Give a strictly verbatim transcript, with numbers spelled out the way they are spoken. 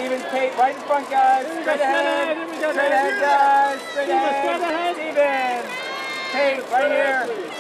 Steven, Kate, right in front, guys. Straight ahead. Straight ahead, guys. Straight ahead. Steven. Kate, right here.